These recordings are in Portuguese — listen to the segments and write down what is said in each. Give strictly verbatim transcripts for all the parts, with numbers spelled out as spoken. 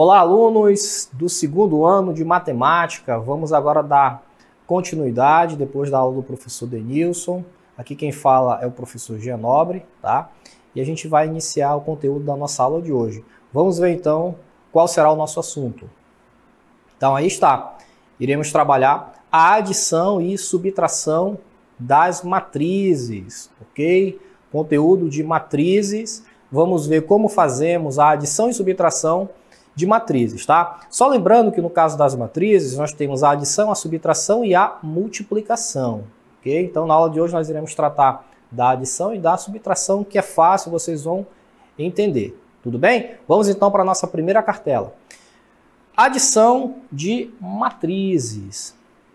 Olá, alunos do segundo ano de matemática. Vamos agora dar continuidade depois da aula do professor Denilson. Aqui quem fala é o professor Gianobre, tá? E a gente vai iniciar o conteúdo da nossa aula de hoje. Vamos ver então qual será o nosso assunto. Então aí está. Iremos trabalhar a adição e subtração das matrizes, ok? Conteúdo de matrizes. Vamos ver como fazemos a adição e subtração de matrizes, tá? Só lembrando que no caso das matrizes, nós temos a adição, a subtração e a multiplicação, ok? Então, na aula de hoje, nós iremos tratar da adição e da subtração, que é fácil, vocês vão entender, tudo bem? Vamos então para a nossa primeira cartela. Adição de matrizes.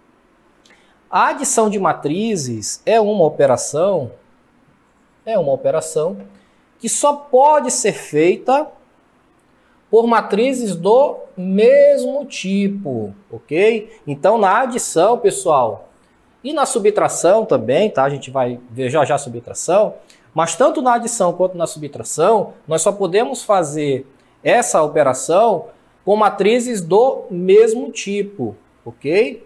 A adição de matrizes é uma operação, é uma operação que só pode ser feita por matrizes do mesmo tipo, ok? Então, na adição, pessoal, e na subtração também, tá? A gente vai ver já já a subtração, mas tanto na adição quanto na subtração, nós só podemos fazer essa operação com matrizes do mesmo tipo, ok?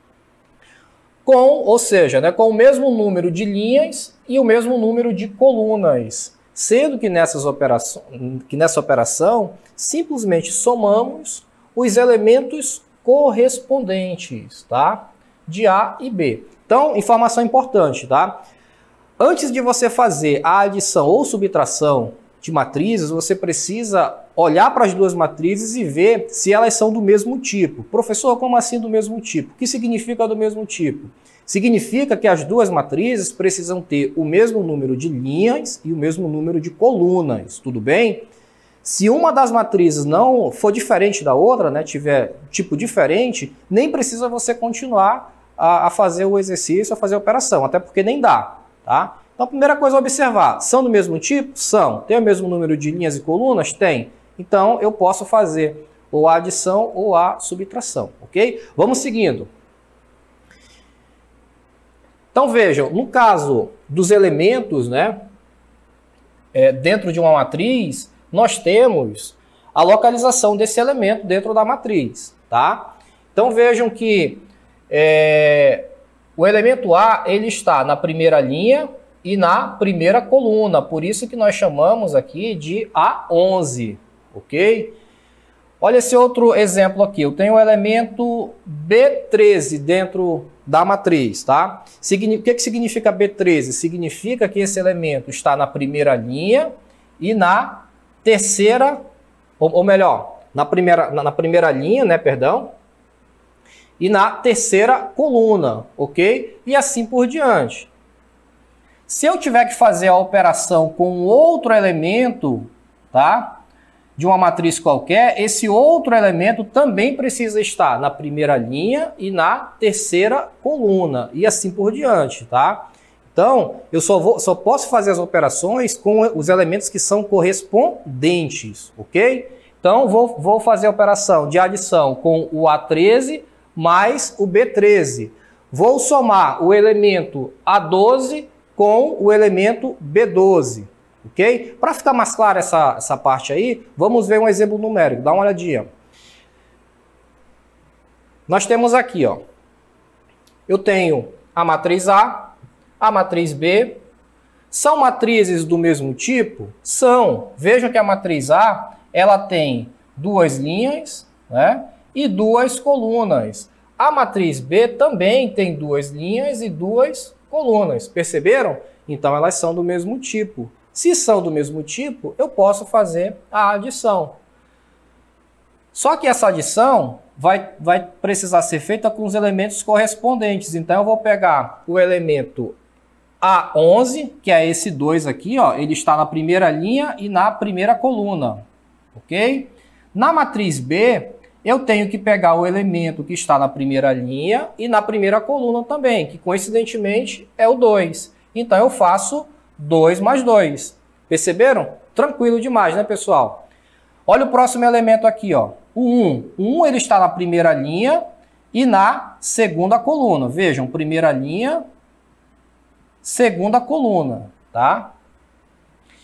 Com, ou seja, né, com o mesmo número de linhas e o mesmo número de colunas. Sendo que, nessas operações, que nessa operação, simplesmente somamos os elementos correspondentes, tá? De A e B. Então, informação importante, tá? Antes de você fazer a adição ou subtração de matrizes, você precisa olhar para as duas matrizes e ver se elas são do mesmo tipo. Professor, como assim do mesmo tipo? O que significa do mesmo tipo? Significa que as duas matrizes precisam ter o mesmo número de linhas e o mesmo número de colunas, tudo bem? Se uma das matrizes não for diferente da outra, né, tiver tipo diferente, nem precisa você continuar a, a fazer o exercício, a fazer a operação, até porque nem dá, tá? Então, a primeira coisa a observar, são do mesmo tipo? São. Tem o mesmo número de linhas e colunas? Tem. Então, eu posso fazer ou a adição ou a subtração, ok? Vamos seguindo. Então, vejam, no caso dos elementos, né, é, dentro de uma matriz, nós temos a localização desse elemento dentro da matriz, tá? Então, vejam que é, o elemento A, ele está na primeira linha e na primeira coluna, por isso que nós chamamos aqui de A onze, ok? Olha esse outro exemplo aqui, eu tenho o elemento B treze dentro da matriz, tá? O que que significa B treze? Significa que esse elemento está na primeira linha e na terceira, ou, ou melhor, na primeira, na, na primeira linha, né, perdão, e na terceira coluna, ok? E assim por diante. Se eu tiver que fazer a operação com outro elemento, tá, de uma matriz qualquer, esse outro elemento também precisa estar na primeira linha e na terceira coluna, e assim por diante, tá? Então, eu só, vou, só posso fazer as operações com os elementos que são correspondentes, ok? Então, vou, vou fazer a operação de adição com o A treze mais o B treze. Vou somar o elemento A doze com o elemento B doze, ok? Para ficar mais clara essa, essa parte aí, vamos ver um exemplo numérico, dá uma olhadinha. Nós temos aqui, ó, eu tenho a matriz A, a matriz B, são matrizes do mesmo tipo? São. Vejam que a matriz A, ela tem duas linhas, né, e duas colunas. A matriz B também tem duas linhas e duas colunas, perceberam? Então elas são do mesmo tipo. Se são do mesmo tipo, eu posso fazer a adição. Só que essa adição vai, vai precisar ser feita com os elementos correspondentes. Então eu vou pegar o elemento A onze, que é esse dois aqui, ó, ele está na primeira linha e na primeira coluna, ok? Na matriz B, eu tenho que pegar o elemento que está na primeira linha e na primeira coluna também, que coincidentemente é o dois. Então eu faço dois mais dois. Perceberam? Tranquilo demais, né, pessoal? Olha o próximo elemento aqui, ó, o um. O um ele está na primeira linha e na segunda coluna. Vejam, primeira linha, segunda coluna, tá?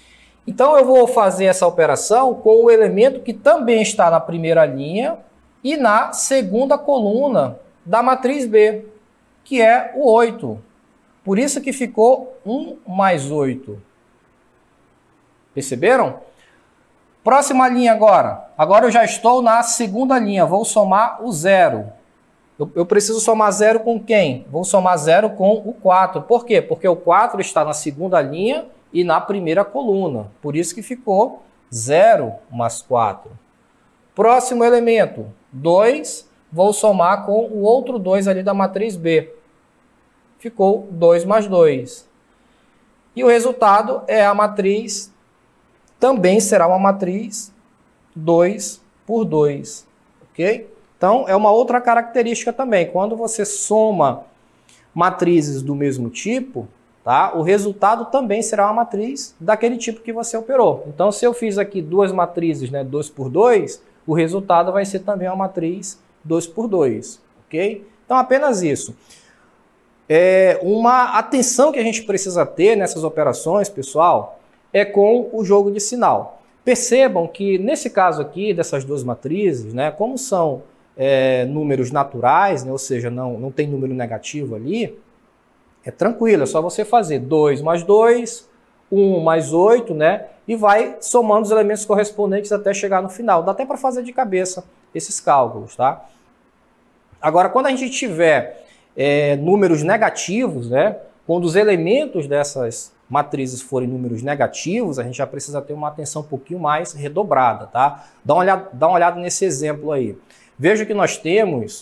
Então eu vou fazer essa operação com o elemento que também está na primeira linha e na segunda coluna da matriz B, que é o oito. Por isso que ficou um mais oito. Perceberam? Próxima linha agora. Agora eu já estou na segunda linha. Vou somar o zero. Eu, eu preciso somar zero com quem? Vou somar zero com o quatro. Por quê? Porque o quatro está na segunda linha e na primeira coluna. Por isso que ficou zero mais quatro. Próximo elemento, dois. Vou somar com o outro dois ali da matriz B. Ficou dois mais dois. E o resultado é a matriz, também será uma matriz dois por dois. Ok? Então, é uma outra característica também. Quando você soma matrizes do mesmo tipo, tá? O resultado também será uma matriz daquele tipo que você operou. Então, se eu fiz aqui duas matrizes, né, dois por dois, o resultado vai ser também uma matriz dois por dois. Ok? Então, apenas isso. É uma atenção que a gente precisa ter nessas operações, pessoal, é com o jogo de sinal. Percebam que nesse caso aqui, dessas duas matrizes, né, como são é, números naturais, né, ou seja, não, não tem número negativo ali, é tranquilo, é só você fazer dois mais dois, um mais oito, né, e vai somando os elementos correspondentes até chegar no final. Dá até para fazer de cabeça esses cálculos, tá? Agora, quando a gente tiver É, números negativos, né? Quando os elementos dessas matrizes forem números negativos, a gente já precisa ter uma atenção um pouquinho mais redobrada, tá? Dá uma olhada, dá uma olhada nesse exemplo aí. Veja que nós temos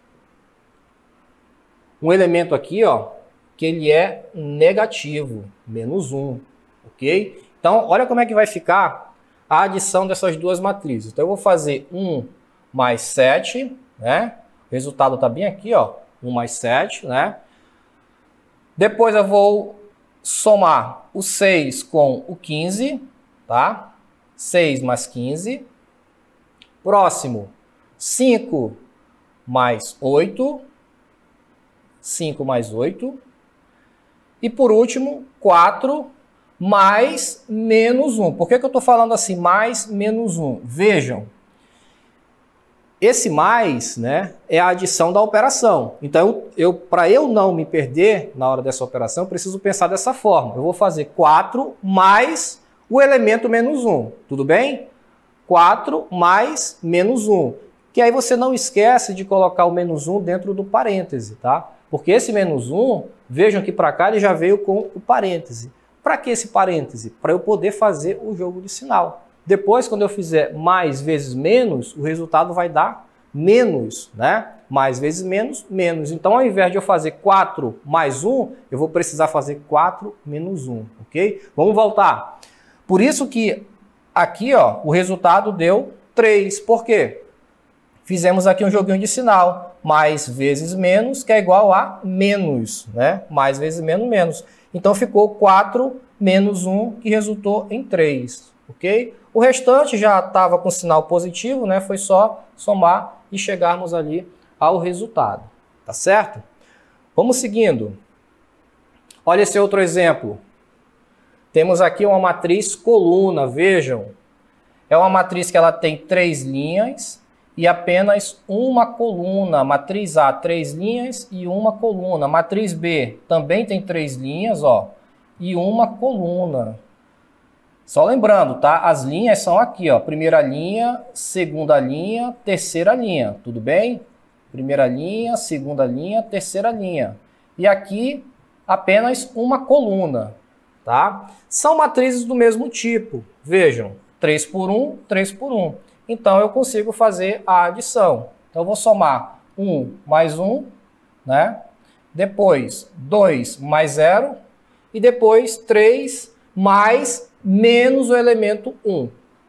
um elemento aqui, ó, que ele é negativo, menos um, ok? Então, olha como é que vai ficar a adição dessas duas matrizes. Então, eu vou fazer um mais sete, né? O resultado está bem aqui, ó. um mais sete, né? Depois eu vou somar o seis com o quinze, tá? seis mais quinze. Próximo, cinco mais oito. cinco mais oito. E por último, quatro mais menos um. Por que que eu estou falando assim, mais menos um? Vejam. Esse mais, né, é a adição da operação. Então, eu, para eu não me perder na hora dessa operação, eu preciso pensar dessa forma. Eu vou fazer quatro mais o elemento menos um. Tudo bem? quatro mais menos um. Que aí você não esquece de colocar o menos um dentro do parêntese, tá? Porque esse menos um, vejam que para cá ele já veio com o parêntese. Para que esse parêntese? Para eu poder fazer o jogo de sinal. Depois, quando eu fizer mais vezes menos, o resultado vai dar menos, né? Mais vezes menos, menos. Então, ao invés de eu fazer quatro mais um, eu vou precisar fazer quatro menos um, ok? Vamos voltar. Por isso que aqui, ó, o resultado deu três. Por quê? Fizemos aqui um joguinho de sinal. Mais vezes menos, que é igual a menos, né? Mais vezes menos, menos. Então, ficou quatro menos um, que resultou em três, ok? O restante já estava com sinal positivo, né? Foi só somar e chegarmos ali ao resultado, tá certo? Vamos seguindo. Olha esse outro exemplo. Temos aqui uma matriz coluna, vejam. É uma matriz que ela tem três linhas e apenas uma coluna. Matriz A, três linhas e uma coluna. Matriz B também tem três linhas, ó, e uma coluna. Só lembrando, tá? As linhas são aqui, ó. Primeira linha, segunda linha, terceira linha. Tudo bem? Primeira linha, segunda linha, terceira linha. E aqui, apenas uma coluna, tá? São matrizes do mesmo tipo. Vejam, três por um, três por um. Então, eu consigo fazer a adição. Então, eu vou somar um mais um, né? Depois, dois mais zero. E depois, três mais menos o elemento um,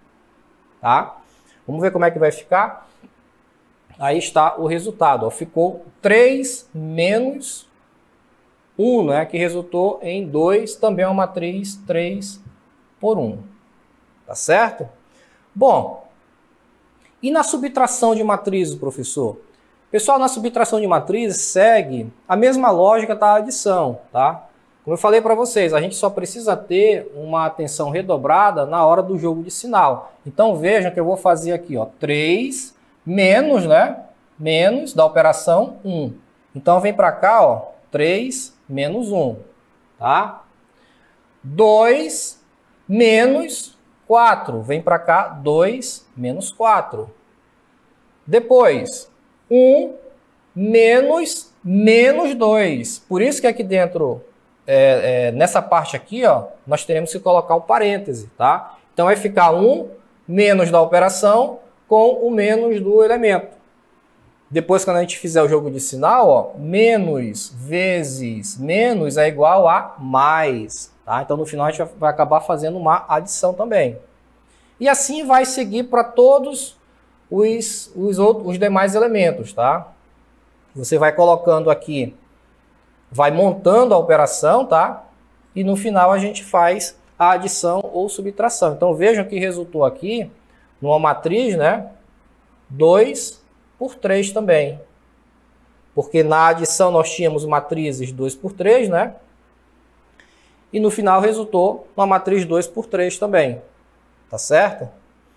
tá? Vamos ver como é que vai ficar. Aí está o resultado, ó. Ficou três menos um, né, que resultou em dois, também é uma matriz três por um, tá certo? Bom, e na subtração de matrizes, professor? Pessoal, na subtração de matrizes segue a mesma lógica da adição, tá? Como eu falei para vocês, a gente só precisa ter uma atenção redobrada na hora do jogo de sinal. Então vejam que eu vou fazer aqui, ó, três menos, né? Menos da operação um. Então vem para cá, ó, três menos um, tá? dois menos quatro. Vem para cá, dois menos quatro. Depois, um menos menos dois. Por isso que aqui dentro, é, é, nessa parte aqui, ó, nós teremos que colocar um parêntese, tá? Então vai ficar um menos da operação com o menos do elemento. Depois, quando a gente fizer o jogo de sinal, ó, menos vezes menos é igual a mais. Tá? Então, no final, a gente vai acabar fazendo uma adição também. E assim vai seguir para todos os, os, outros, os demais elementos. Tá? Você vai colocando aqui, vai montando a operação, tá? E no final a gente faz a adição ou subtração. Então, vejam que resultou aqui, numa matriz, né? dois por três também. Porque na adição nós tínhamos matrizes dois por três, né? E no final resultou uma matriz dois por três também. Tá certo?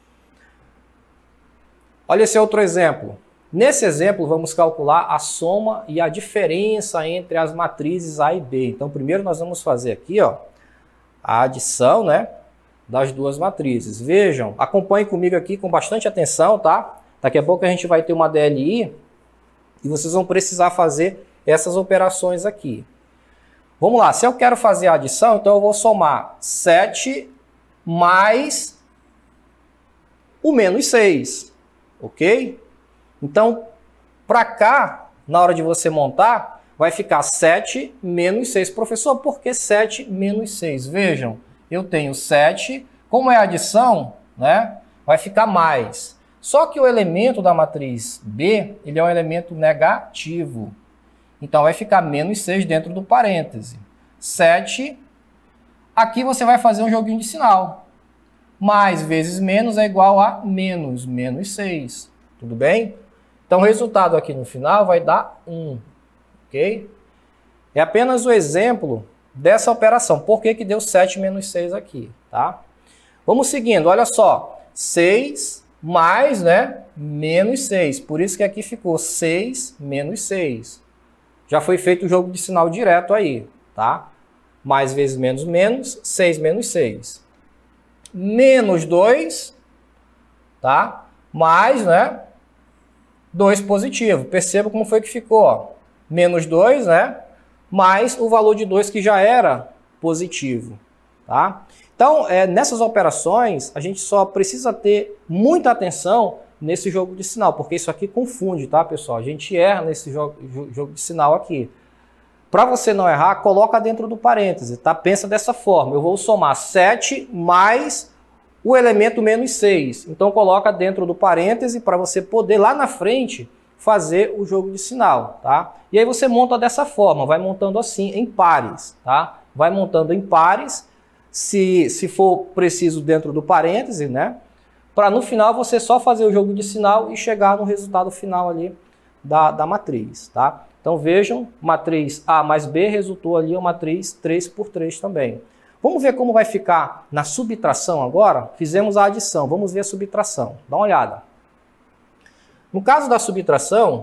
Olha esse outro exemplo. Nesse exemplo, vamos calcular a soma e a diferença entre as matrizes A e B. Então, primeiro nós vamos fazer aqui, ó, a adição, né, das duas matrizes. Vejam, acompanhem comigo aqui com bastante atenção, tá? Daqui a pouco a gente vai ter uma D L I e vocês vão precisar fazer essas operações aqui. Vamos lá, se eu quero fazer a adição, então eu vou somar sete mais o menos seis, ok? Então, para cá, na hora de você montar, vai ficar sete menos seis. Professor, por que sete menos seis? Vejam, eu tenho sete, como é adição, né, vai ficar mais. Só que o elemento da matriz B, ele é um elemento negativo. Então, vai ficar menos seis dentro do parêntese. sete, aqui você vai fazer um joguinho de sinal. Mais vezes menos é igual a menos, menos seis. Tudo bem? Então, o resultado aqui no final vai dar um. Ok? É apenas o exemplo dessa operação. Por que que deu sete menos seis aqui? Tá? Vamos seguindo. Olha só. seis mais, né, menos seis. Por isso que aqui ficou seis menos seis. Já foi feito o jogo de sinal direto aí. Tá? Mais vezes menos menos, seis menos seis. Menos dois, tá? Mais, né? dois positivo. Perceba como foi que ficou, ó. Menos dois, né? Mais o valor de dois que já era positivo, tá? Então, é, nessas operações, a gente só precisa ter muita atenção nesse jogo de sinal, porque isso aqui confunde, tá, pessoal? A gente erra nesse jogo, jogo de sinal aqui. Para você não errar, coloca dentro do parêntese, tá? Pensa dessa forma, eu vou somar sete mais o elemento menos seis. Então, coloca dentro do parêntese para você poder, lá na frente, fazer o jogo de sinal, tá? E aí você monta dessa forma, vai montando assim, em pares, tá? Vai montando em pares, se, se for preciso dentro do parêntese, né? Para no final você só fazer o jogo de sinal e chegar no resultado final ali da, da matriz, tá? Então vejam, matriz A mais B resultou ali uma matriz três por três também. Vamos ver como vai ficar na subtração agora? Fizemos a adição, vamos ver a subtração. Dá uma olhada. No caso da subtração,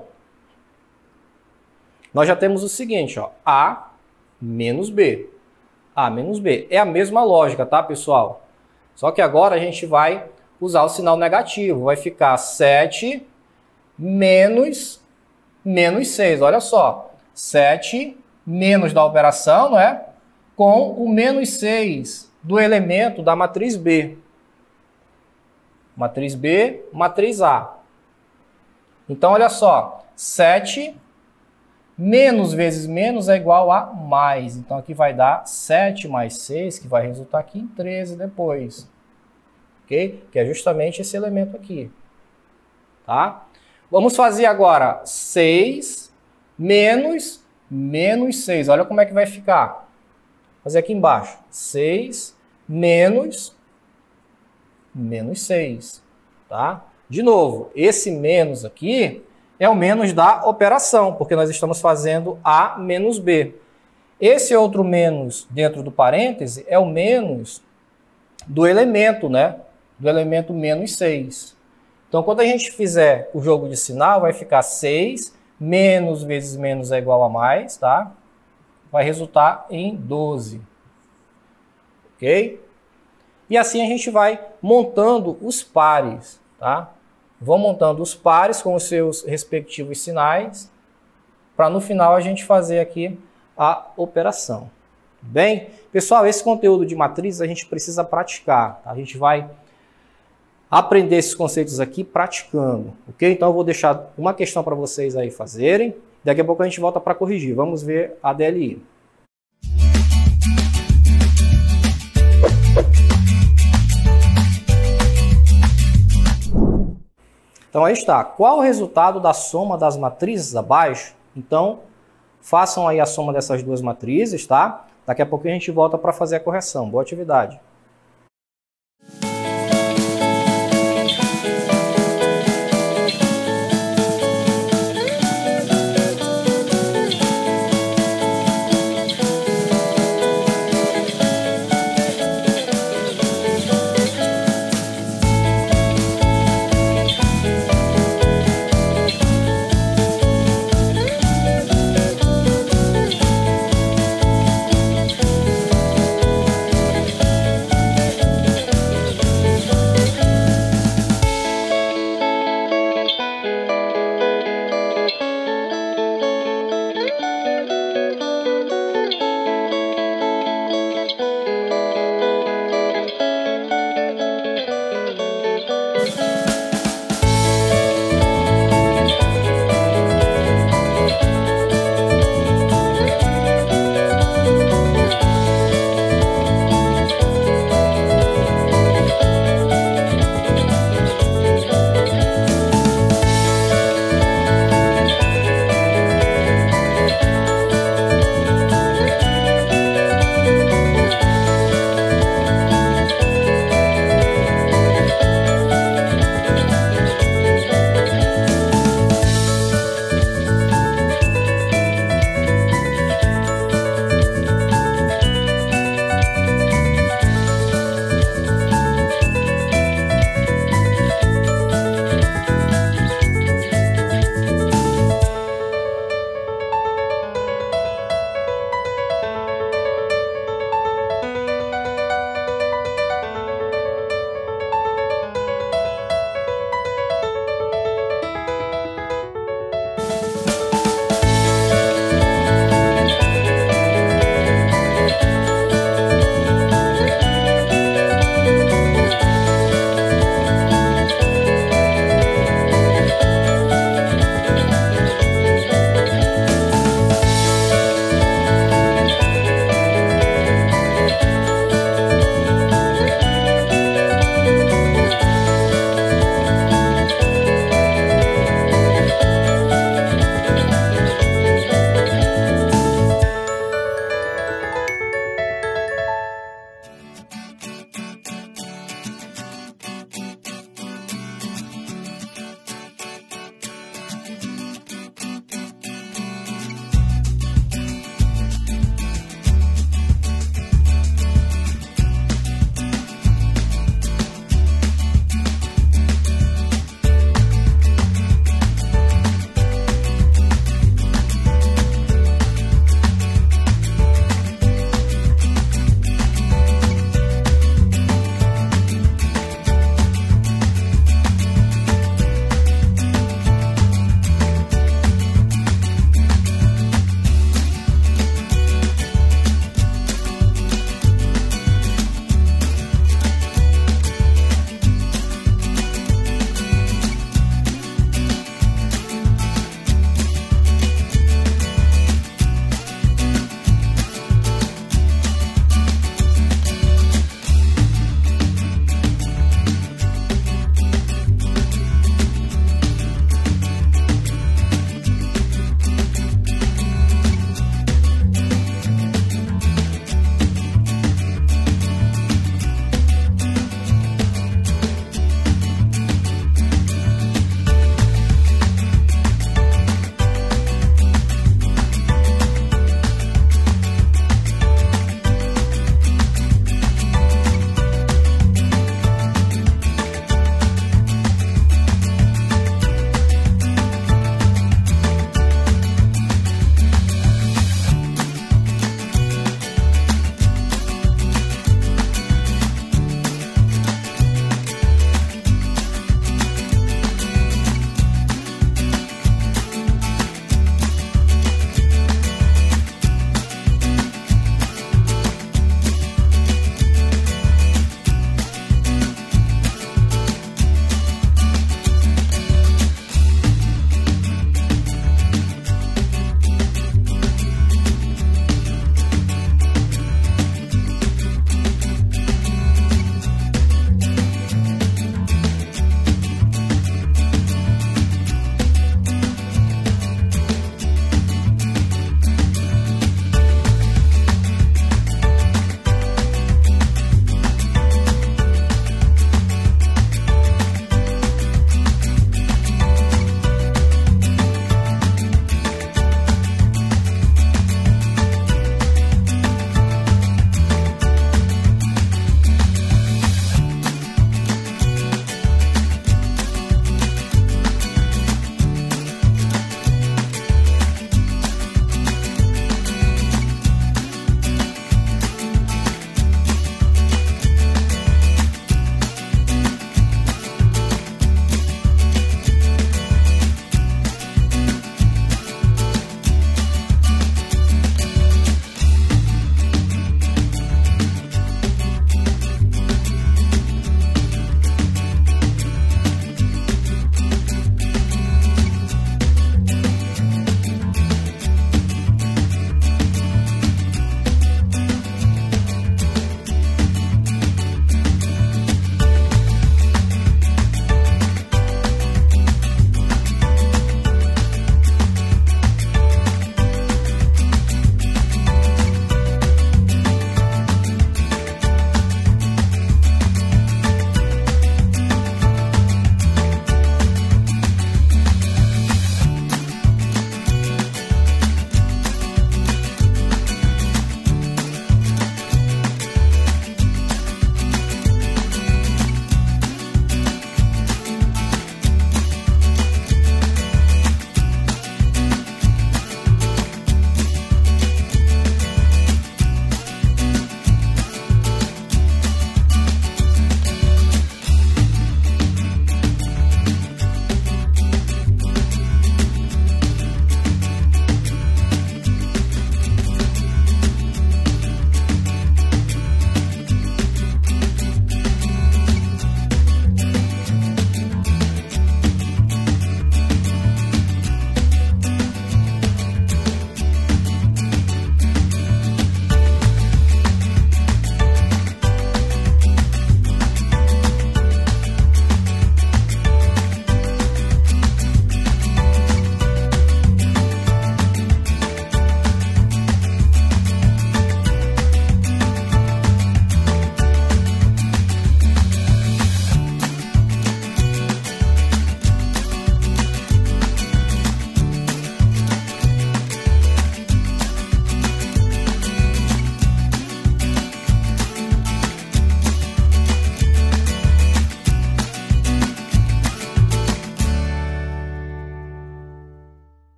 nós já temos o seguinte, ó, A menos B. A menos B. É a mesma lógica, tá, pessoal? Só que agora a gente vai usar o sinal negativo. Vai ficar sete menos, menos seis. Olha só. sete menos da operação, não é? Com o menos seis do elemento da matriz B. Matriz B, matriz A. Então, olha só. sete menos vezes menos é igual a mais. Então, aqui vai dar sete mais seis, que vai resultar aqui em treze depois. Ok? Que é justamente esse elemento aqui. Tá? Vamos fazer agora seis menos menos seis. Olha como é que vai ficar. Vou fazer aqui embaixo. seis menos menos seis. Tá? De novo, esse menos aqui é o menos da operação, porque nós estamos fazendo A menos B. Esse outro menos dentro do parêntese é o menos do elemento, né? Do elemento menos seis. Então, quando a gente fizer o jogo de sinal, vai ficar seis menos vezes menos é igual a mais, tá? Vai resultar em doze. Ok? E assim a gente vai montando os pares, tá? Vão montando os pares com os seus respectivos sinais, para no final a gente fazer aqui a operação. Bem, pessoal, esse conteúdo de matrizes a gente precisa praticar, tá? A gente vai aprender esses conceitos aqui praticando, ok? Então eu vou deixar uma questão para vocês aí fazerem, daqui a pouco a gente volta para corrigir. Vamos ver a D L I. Então aí está. Qual o resultado da soma das matrizes abaixo? Então, façam aí a soma dessas duas matrizes, tá? Daqui a pouco a gente volta para fazer a correção. Boa atividade.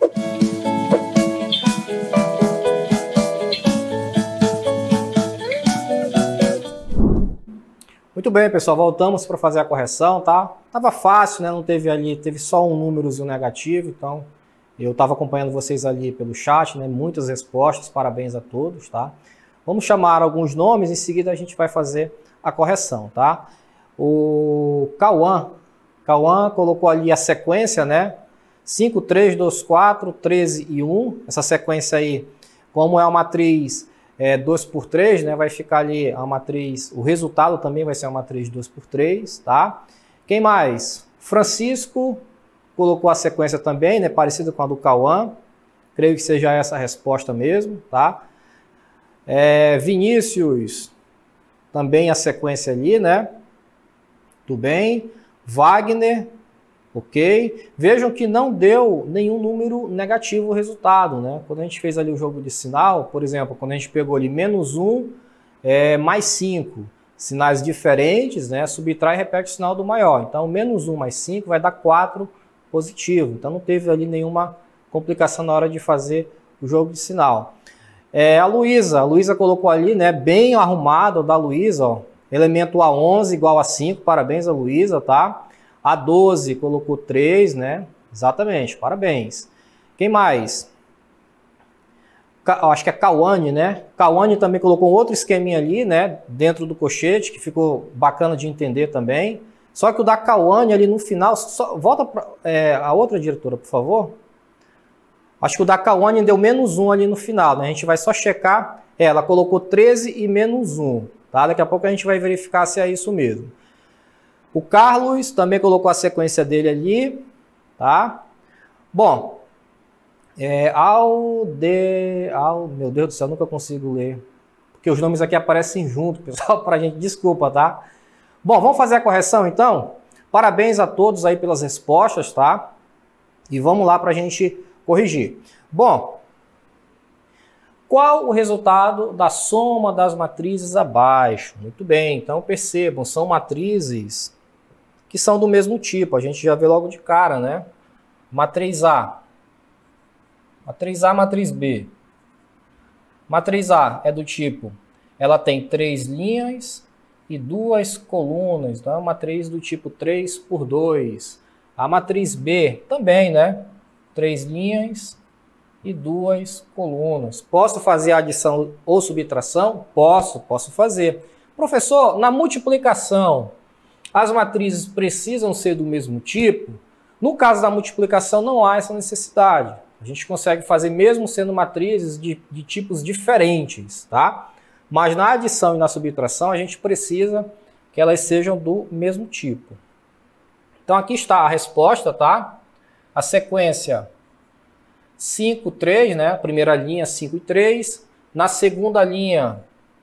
Muito bem, pessoal, voltamos para fazer a correção, tá? Tava fácil, né? Não teve ali, teve só um númerozinho negativo, então eu estava acompanhando vocês ali pelo chat, né? Muitas respostas, parabéns a todos, tá? Vamos chamar alguns nomes, em seguida a gente vai fazer a correção, tá? O Cauã, Cauã colocou ali a sequência, né? cinco, três, dois, quatro, treze e um. Essa sequência aí, como é uma matriz é, dois por três, né? Vai ficar ali a matriz, o resultado também vai ser uma matriz dois por três, tá? Quem mais? Francisco colocou a sequência também, né? Parecida com a do Cauã. Creio que seja essa a resposta mesmo, tá? É, Vinícius, também a sequência ali, né? Tudo bem. Wagner, ok. Vejam que não deu nenhum número negativo o resultado, né? Quando a gente fez ali o jogo de sinal, por exemplo, quando a gente pegou ali menos um, é, mais cinco, sinais diferentes, né? Subtrai e repete o sinal do maior. Então, menos um mais cinco vai dar quatro positivo. Então, não teve ali nenhuma complicação na hora de fazer o jogo de sinal. É, a Luísa, a Luísa colocou ali, né? Bem arrumado da Luísa, ó. Elemento A onze igual a cinco, parabéns a Luísa, tá? A doze colocou três, né? Exatamente, parabéns. Quem mais? Ca... Acho que é Cauane, né? Cauane também colocou outro esqueminha ali, né? Dentro do cochete, que ficou bacana de entender também. Só que o da Cauane ali no final... Só... Volta para é, a outra diretora, por favor. Acho que o da Cauane deu menos um ali no final, né? A gente vai só checar. É, ela colocou treze e menos um, tá? Daqui a pouco a gente vai verificar se é isso mesmo. O Carlos também colocou a sequência dele ali, tá? Bom, é, ao de... Ao, meu Deus do céu, nunca consigo ler. Porque os nomes aqui aparecem junto, pessoal, pra gente, desculpa, tá? Bom, vamos fazer a correção, então? Parabéns a todos aí pelas respostas, tá? E vamos lá pra gente corrigir. Bom, qual o resultado da soma das matrizes abaixo? Muito bem, então percebam, são matrizes que são do mesmo tipo, a gente já vê logo de cara, né? Matriz A, matriz A, matriz B. Matriz A é do tipo, ela tem três linhas e duas colunas, então é uma matriz do tipo três por dois. A matriz B também, né? Três linhas e duas colunas. Posso fazer adição ou subtração? Posso, posso fazer. Professor, na multiplicação, as matrizes precisam ser do mesmo tipo? No caso da multiplicação, não há essa necessidade. A gente consegue fazer mesmo sendo matrizes de, de tipos diferentes, tá? Mas na adição e na subtração, a gente precisa que elas sejam do mesmo tipo. Então, aqui está a resposta, tá? A sequência cinco, três, né? A primeira linha, cinco e três. Na segunda linha,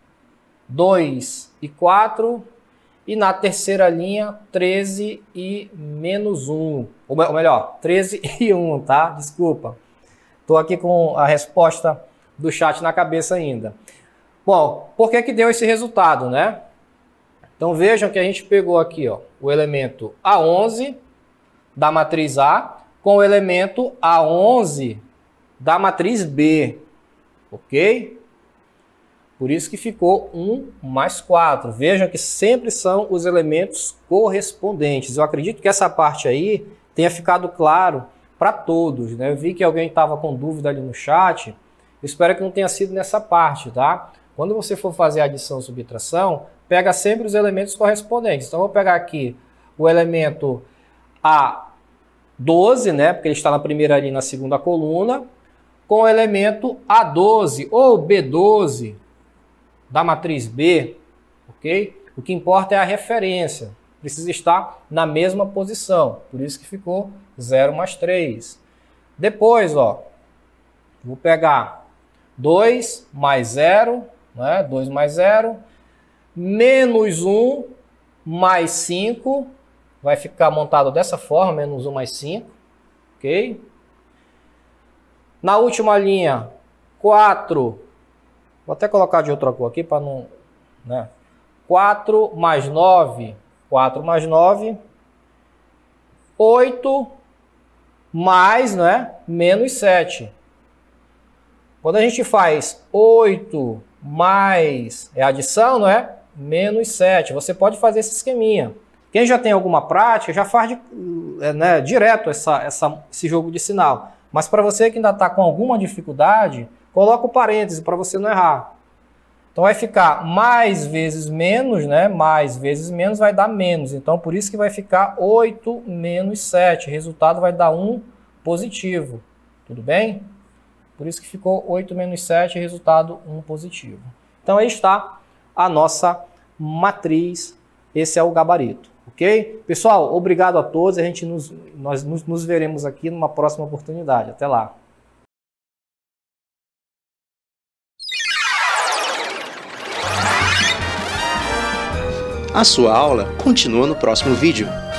dois e quatro. E na terceira linha, treze e menos um. Ou melhor, treze e um, tá? Desculpa. Estou aqui com a resposta do chat na cabeça ainda. Bom, por que que deu esse resultado, né? Então vejam que a gente pegou aqui, ó, o elemento A onze da matriz A com o elemento A onze da matriz B, ok? Por isso que ficou um mais quatro. Vejam que sempre são os elementos correspondentes. Eu acredito que essa parte aí tenha ficado claro para todos, né? Eu vi que alguém estava com dúvida ali no chat. Eu espero que não tenha sido nessa parte, tá? Quando você for fazer adição e subtração, pega sempre os elementos correspondentes. Então, eu vou pegar aqui o elemento A doze, né? Porque ele está na primeira linha e na segunda coluna, com o elemento A doze ou B doze da matriz B, ok? O que importa é a referência. Precisa estar na mesma posição. Por isso que ficou zero mais três. Depois, ó, vou pegar dois mais zero, né? dois mais zero, menos um mais cinco, vai ficar montado dessa forma, menos um mais cinco, ok? Na última linha, quatro, vou até colocar de outra cor aqui para não, né? quatro mais nove, quatro mais nove, oito mais, né, menos sete. Quando a gente faz oito mais, é adição, não é? Menos sete. Você pode fazer esse esqueminha. Quem já tem alguma prática, já faz de, né, direto essa, essa, esse jogo de sinal. Mas para você que ainda está com alguma dificuldade, coloca o parêntese para você não errar. Então vai ficar mais vezes menos, né? Mais vezes menos vai dar menos. Então por isso que vai ficar oito menos sete. O resultado vai dar um positivo. Tudo bem? Por isso que ficou oito menos sete, resultado um positivo. Então aí está a nossa matriz. Esse é o gabarito. Ok? Pessoal, obrigado a todos. A gente nos, nós nos, nos veremos aqui numa próxima oportunidade. Até lá. A sua aula continua no próximo vídeo.